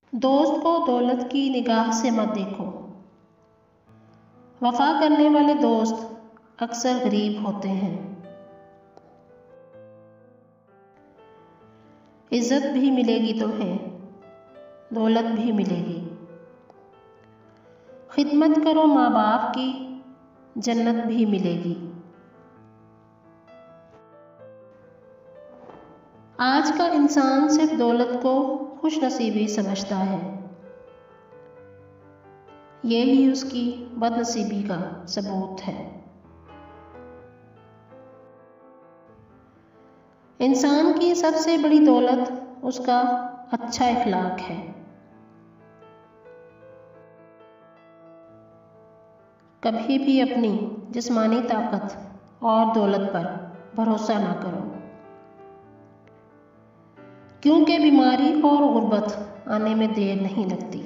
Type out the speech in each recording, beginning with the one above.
دوست کو دولت کی نگاہ سے مت دیکھو۔ وفا کرنے والے دوست اکثر غریب ہوتے ہیں۔ عزت بھی ملے گی تو ہے، دولت بھی ملے گی۔ خدمت کرو ماں باپ کی، جنت بھی ملے گی۔ آج کا انسان صرف دولت کو خوش نصیبی سمجھتا ہے، یہی اس کی بد نصیبی کا ثبوت ہے۔ انسان کی سب سے بڑی دولت اس کا اچھا اخلاق ہے۔ کبھی بھی اپنی جسمانی طاقت اور دولت پر بھروسہ نہ کرو، کیونکہ بیماری اور غربت آنے میں دیر نہیں لگتی۔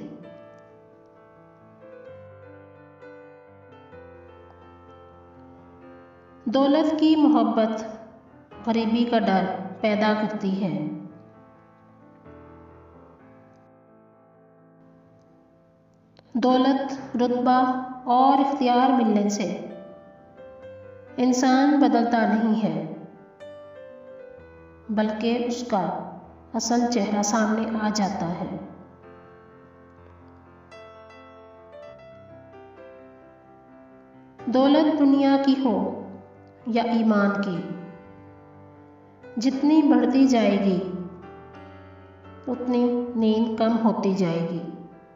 دولت کی محبت غریبی کا ڈر پیدا کرتی ہے۔ دولت، رتبہ اور اختیار ملنے سے انسان بدلتا نہیں ہے، بلکہ اس کا اصل چہرہ سامنے آ جاتا ہے۔ دولت دنیا کی ہو یا ایمان کی، جتنی بڑھتی جائے گی اتنی نیند کم ہوتی جائے گی۔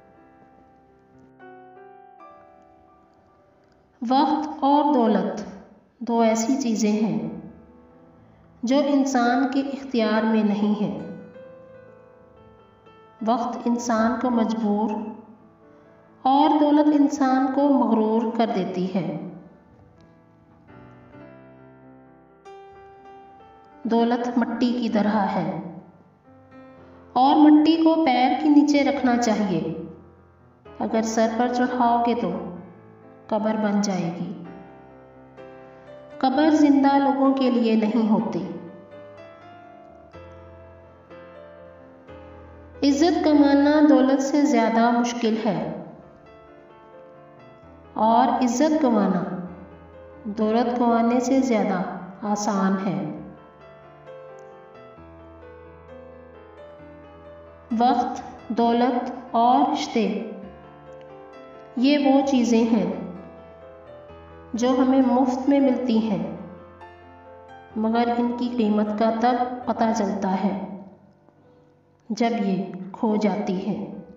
وقت اور دولت دو ایسی چیزیں ہیں جو انسان کے اختیار میں نہیں ہیں۔ وقت انسان کو مجبور اور دولت انسان کو مغرور کر دیتی ہے۔ دولت مٹی کی طرح ہے اور مٹی کو پیر کے نیچے رکھنا چاہیے، اگر سر پر چڑھاؤ گے تو قبر بن جائے گی۔ قبر زندہ لوگوں کے لیے نہیں ہوتی۔ عزت کمانا دولت سے زیادہ مشکل ہے، اور عزت کمانا دولت کمانے سے زیادہ آسان ہے۔ وقت، دولت اور رشتے، یہ وہ چیزیں ہیں جو ہمیں مفت میں ملتی ہیں، مگر ان کی قیمت کا تب پتہ چلتا ہے جب یہ کھو جاتی ہے۔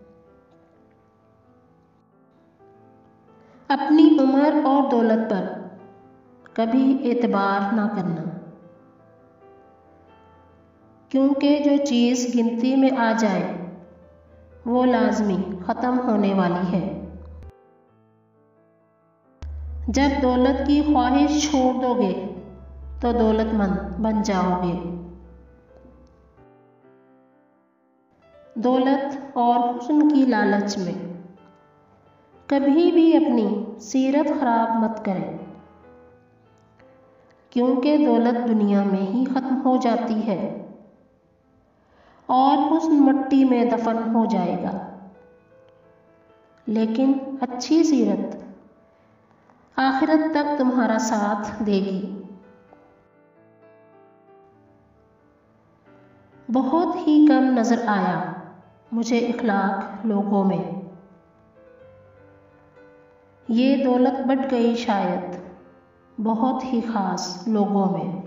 اپنی عمر اور دولت پر کبھی اعتبار نہ کرنا، کیونکہ جو چیز گنتی میں آ جائے وہ لازمی ختم ہونے والی ہے۔ جب دولت کی خواہش چھوڑ دو گے تو دولت مند بن جاؤ گے۔ دولت اور حسن کی لالچ میں کبھی بھی اپنی سیرت خراب مت کریں، کیونکہ دولت دنیا میں ہی ختم ہو جاتی ہے اور حسن مٹی میں دفن ہو جائے گا، لیکن اچھی سیرت آخرت تک تمہارا ساتھ دے گی۔ بہت ہی کم نظر آیا مجھے اخلاق لوگوں میں، یہ دولت بٹ گئی شاید بہت ہی خاص لوگوں میں۔